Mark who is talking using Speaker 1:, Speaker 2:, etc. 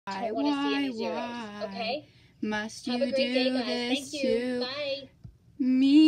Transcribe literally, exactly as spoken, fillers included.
Speaker 1: Don't want to see any zeros. Okay?
Speaker 2: Must
Speaker 1: Have
Speaker 2: you
Speaker 1: a great
Speaker 2: do
Speaker 1: day, guys.
Speaker 2: this
Speaker 1: Thank you.
Speaker 2: to
Speaker 1: Bye.
Speaker 2: me?